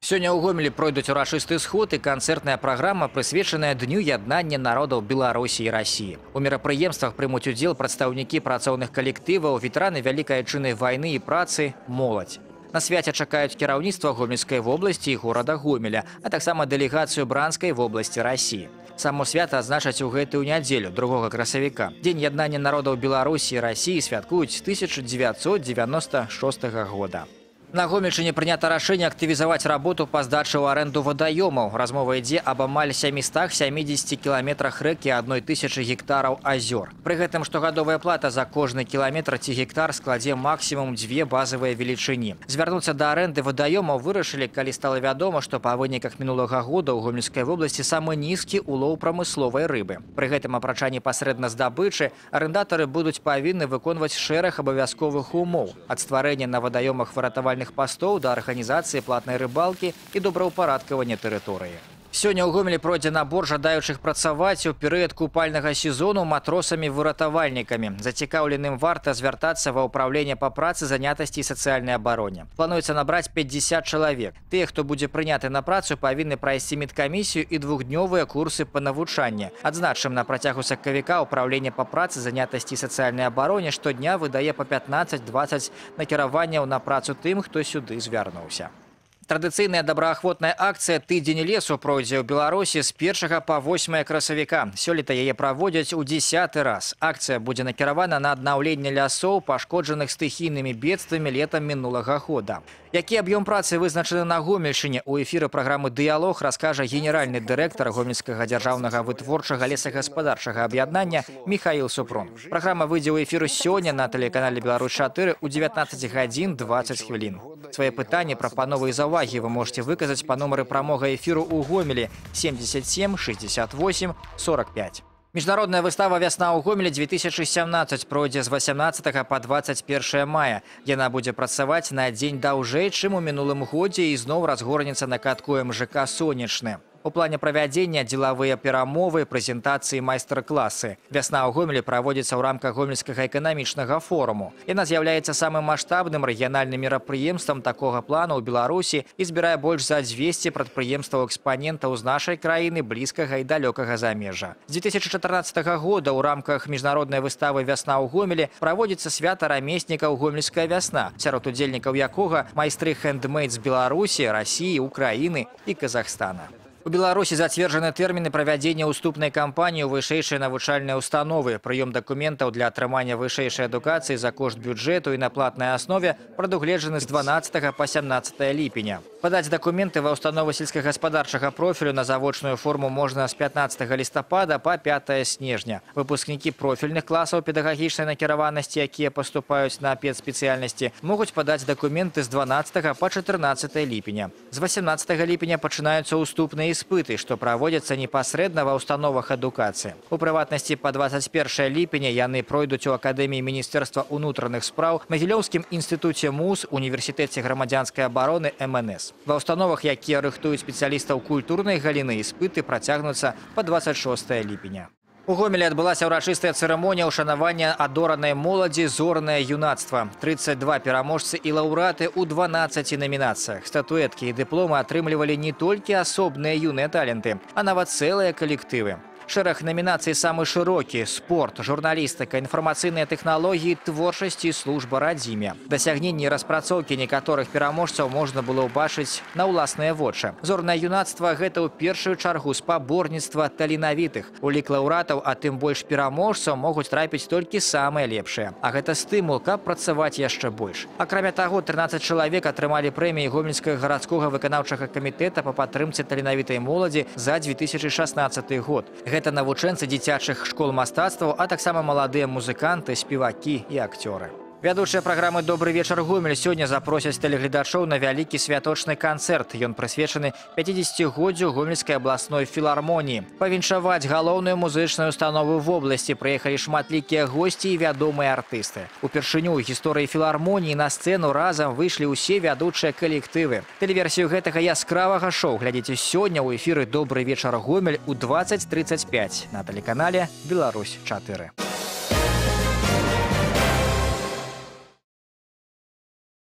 Сёння ў Гомелі пройдуць урачысты сход і канцэртная праграма, прысвечаная Дню яднання народаў Беларусі і Расіі. У мерапрыемствах прымуць удзел прадстаўнікі працоўных калектываў, ветэраны Вялікай Айчыннай вайны і працы, моладзь. На свяце чакаюць кіраўніцтва Гомельскай вобласці і горада Гомеля, а таксама дэлегацыю Бранскай вобласці Расіі. Само свята адзначаць у гэтую нядзелю, 2 красавіка. Дзень яднання народаў Беларусі і Расіі святкуюць з 1996 года. На Гомельшчыне прынята рашэнне актывізаваць работу па здачы ў арэнду вадаёмаў. Размова ідзе аб амаль 770 кіламетрах рэк і 1000 гектараў азёр. Пры гэтым штогадовая плата за кожны кіламетр ці гектар складзе максімум 2 базавыя велічыні. Звярнуцца да арэнды вадаёмаў вырашылі, калі стала вядома, што па выніках мінулага года ў Гомельскай вобласці самы нізкі улоў прамысловай рыбы. Пры гэтым, апрача непасрэдна здабычы, арендатары будуць павінны выконваць шэраг абавязковых умоў ад стварэння на вадаёмах выратавальных пастоў да арганізацыі платнай рыбалкі і добраўпарадкавання тэрыторыі. Сёння ў Гомелі пройдзе набор жадаючых працаваць у перыяд купальнага сезону матросамі-выратавальнікамі. Зацікаўленым варта звяртацца ва ўпраўленне па працы, занятасці і сацыяльнай абароне. Плануецца набраць 50 чалавек. Тыя, хто будзе прыняты на працу, павінны прайсці медкамісію і 2-днёвыя курсы па навучанні. Адзначым, на працягу сакавіка ўпраўленне па працы, занятасці і сацыяльнай абароне штодня выдае па 15-20 накіраванняў на працу тым, хто сюды звярнуўся. Традыцыйная добраахвотная акцыя «Тыдзень лесу» пройдзе ў Беларусі з 1 па 8 красавіка. Сёлета яе праводзяць у 10-й раз. Акцыя будзе накіравана на аднаўленне лясоў, пашкоджаных стыхійнымі бедствамі летам мінулага года. Які аб'ём працы вызначаны на Гомельшчыне, у эфіры праграмы «Дыялог» раскажа генеральны дырэктар Гомельскага дзяржаўнага вытворчага лесагаспадарчага аб'яднання Михаил Супрун. Праграма выйдзе ў эфіру сёння на тэлеканале «Беларусь-4» у 19 гадзін 20 хвілін. Свае пытанні, прапановы і заўвагі вы можете выказаць па нумары прамога эфіру ў Гомелі 77 68 45. Міжнародная выстава «Вясна ў Гомелі 2017» пройдзе з 18 па 21 мая. Яна будзе працаваць на дзень даўжэй, чым у мінулым годзе, і зноў разгорнецца на катку МЖК «Сонечны». У плане правядзення дзелавыя перамовы, прэзентацыі, майстар-класы. «Вясна ў Гомелі» праводзіцца ў рамках Гомельскага эканамічнага форуму. Яна з'яўляецца самым маштабным рэгіянальным мерапрыемствам такога плану ў Беларусі і збірае больш за 200 прадпрыемстваў-экспанентаў з нашай краіны, блізкага і далёкага замежжа. З 2014 года ў рамках міжнароднай выставы «Вясна ў Гомелі» праводзіцца свята рамеснікаў «Гомельская вясна», сярод удзельнікаў якога майстры хэндмэйд з Беларусі, Расіі, Украіны і Казахстана. У Беларусі зацверджаны тэрміны правядзення ўступнай кампаніі ў вышэйшыя навучальныя установы. Прыём дакументаў для атрымання вышэйшай адукацыі за кошт бюджэту і на платнай аснове прадугледжаны з 12 па 17 ліпеня. Падаць дакументы ва ўстановы сельскагаспадарчага профілю на завочную форму можна з 15 лістапада па 5 снежня. Выпускнікі профільных класаў педагагічнай накіраванасці, якія паступаюць на педспецыяльнасці, могуць падаць дакументы з 12 па 14 ліпеня. З 18 ліпеня пачынаюцца ўступныя іспыты, што праводзяцца непасрэдна ва ўстановах адукацыі. У прыватнасці, па 21 ліпеня яны пройдуць у Акадэміі Міністэрства ўнутраных спраў, Магілёўскім інстытуце МУЗ, Універсітэце грамадзянскай абароны МНС. Ва ўстановах, якія рыхтуюць спецыялістаў культурнай галіны, іспыты працягнуцца па 26 ліпеня. У Гомелі адбылася ўрачыстая цырымонія ўшанавання адоранай моладзі «Зорнае юнацтва». 32 пераможцы і лаўрэаты ў 12 намінацыях. Статуэткі і дыпломы атрымлівалі не толькі асобныя юныя таленты, а нават цэлыя калектывы. Шэраг намінацый самы шырокі – спорт, журналістыка, інфармацыйныя тэхналогіі, творчасць і служба радзіме. Дасягненні і распрацоўкі некаторых пераможцаў можна было ўбачыць на ўласныя вочы. Зорнае юнацтва – гэта ў першую чаргу спаборніцтва таленавітых. У лік лаўрэатаў, а тым больш пераможцаў, могуць трапіць толькі самыя лепшыя. А гэта стымул, каб працаваць яшчэ больш. Акрамя таго, 13 чалавек атрымалі прэміі Гомельскага гарадскога выканаўчага камітэта па падтрымцы таленавітай моладзі за 2016 год. Гэта навучэнцы дзіцячых школ мастацтваў, а таксама маладыя музыканты, спевакі і акцёры. Вядучыя праграмы «Добры вечар, Гомель» сёння запросяць тэлегледачоў на вялікі святочны канцэрт. Ён прысвечаны 50-годдзю Гомельскай абласной філармоніі. Павіншаваць галоўную музычную установу в обласці прыехалі шматлікія госці і вядомыя артысты. Упершыню ў гісторыі філармоніі на сцэну разам выйшлі ўсе вядучыя калектывы. Тэлеверсію гэтага яскравага шоу глядзіце сёння ў эфіры «Добры вечар, Гомель» у 20:35 на тэлеканале «Беларусь-4».